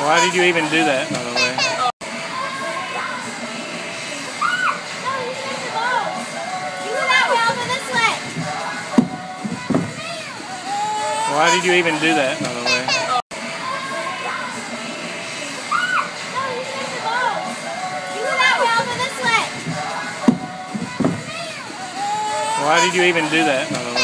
Why did you even do that, by the way? Why did you even do that, by the way? Why did you even do that, by the way?